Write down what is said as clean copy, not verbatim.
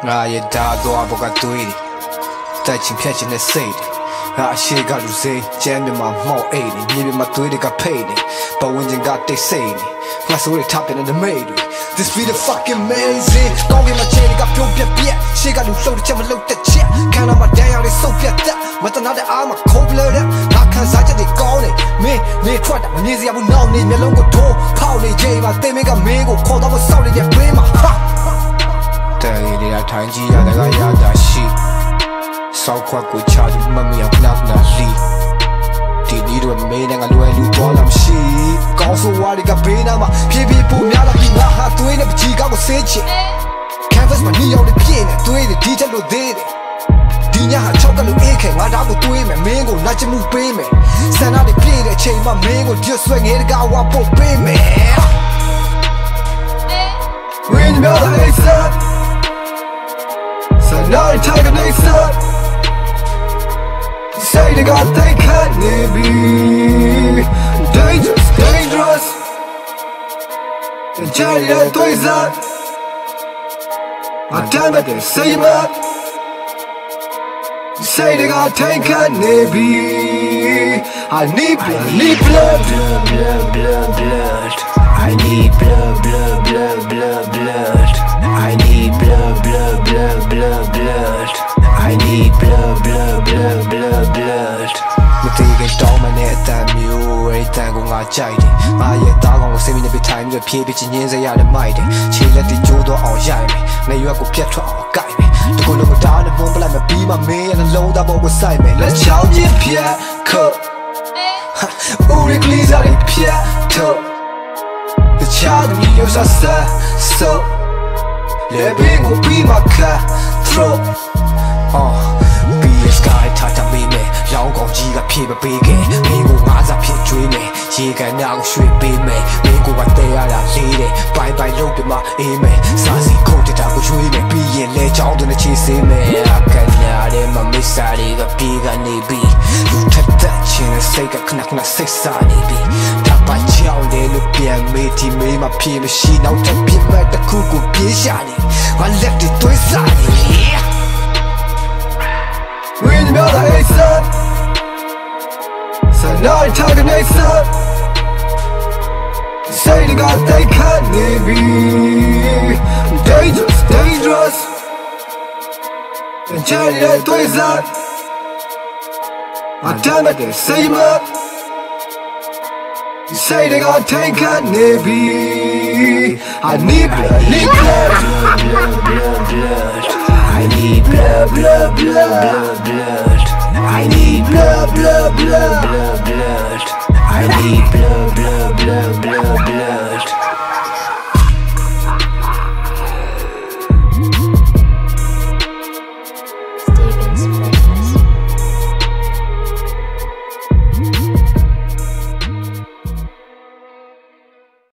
ငါရဲ့ဓာတ်သွားဘောကတွေးတယ်တိုက်ချင်ဖြတ်ချင်တဲ့စိတ်ငါအရှိကလူစိကျမ်းမြမှာမှောက်အိတ်နေမြေပြင်မှာတွေးတွေကဖိတ်နေပတ်ဝန်းကျင်ကတိတ်ဆိတ်နေငါဆိုရထပ်တဲ့the made this feel the fucking amazing ကောင်းကင်မှာချေတွေကပြုံးပြက်ပြက်ရှေ့ကလူလှုပ်တဲ့ချက်မလှုပ်တဲ့ချက်ခံတော့မှတန်းရောက်နေစုပ်ပြတ်တဲ့မတနာတဲ့အားမှာခုံးပလဲတဲ့ငါခံစားချက်တွေကောင်းနေမင်းနေထွက်တာမနေစရာဘူးနောက်နေမျက်လုံးကိုထိုးဖောက်နေချိန်မှာတင်မင်းကမင်းကိုခေါ်တော့မဆောက်နေတဲ့တွင်းမှာတဲ့ရည်ရထိုင်ကြည့်ရတဲ့ကရတာရှိဆောက်ခွက်ကိုချာသူမမီအောင်နောက်နာလီဒီဒီတော့မင်းနဲ့ငါလွယ်လူသွားလာမရှိကောင်းဆိုးဝါးတွေကဘေးနားမှာဖြည်းဖြည်းပိုများလာပြီးငါဟာသွေးနဲ့ပချီကောက်ကိုဆေးချင် canvas မှာနီရောက်တဲ့ပြည့်နဲ့သွေးတွေဒီချက်လို့သေးတယ်ဒီညဟာချောက်ကလို့အေးခဲငါတော့ကိုသွေးမယ်မင်းကိုနာချမှုပေးမယ်စံနာတွေပြည့်တဲ့အချိန်မှာမင်းကိုကျွတ်ဆွဲငယ်တကာဝါပုတ်ပေးမယ် When you know that it's up so now you take an ace up say they got they can't be dangerous dangerous and Johnny that toys up I damn it they say him up say they got they can't be I need blood blood blood blood I need blood blood blood blood blood I need blood blood blood blood blood I need blood blood blood blood blood မတေးကတော့မနဲ့အတန်မျိုးအဲ့တန်ကိုငါကြိုက်တယ်ငါရဲ့သားကောင်ကိုစိတ်မနေပြီးထိုင်ပြီးဖြည်းဖြည်းချင်းရင်းစရတဲ့မိုက်တယ်ခြေလက်တွေကျိုးတော့အောင်ရိုက်မယ်နေရွက်ကိုပြတ်ထွက်အောင်ကိုက်မယ်တကူလုံးကိုတားနဲ့ပုံပလိုက်မပြီးမှမင်းရဲ့နှလုံးသားပေါ်ကိုစိုက်မယ်လက်ချောင်းချင်းပြတ်ခုတ်ဦးရကလေးစားတွေပြတ်ထုတ်တခြားသူမျိုးစားဆက်ဆိုလေဘင်းကိုပြီးမှခတ် throw be a sky ထားတာမေးမယ်ရောင်းကောင်ကြီးကဖြည့်မပေးခင်မင်းကိုငါးစားဖြစ်ကျွေးမယ်ရေကန်နာကိုရွှေ့ပေးမယ်မင်းကိုကတဲရတာလေးတယ်ဘိုင်ဘိုင်လုံးပြမအေးမယ်စားစီခုတ်တာကိုရွှေ့မယ်ပြီးရင်လဲချောင်းတွေချေစေးမယ်အခဏတဲ့မမစ်စာတွေကပြေးကနေပြီးလူထက်တဲ့ချင်းစိတ်ကခဏခဏစိတ်စားနေပြီးဒါပါချောင်းတယ်လို့ပြန်မေးတီမေးမဖြေမရှိနောက်တစ်ပြစ်မဲ့တစ်ခုကိုပြေးရှာနေငါလက်တွေတွေးစားနေWhen you know that it's up so now you take an ace up say they got they can't be dangerous dangerous and Johnny that toys up I damn it they say him up you say they got they can't be I need blood blood blood blood I need blood blood blood blood I need blood blood blood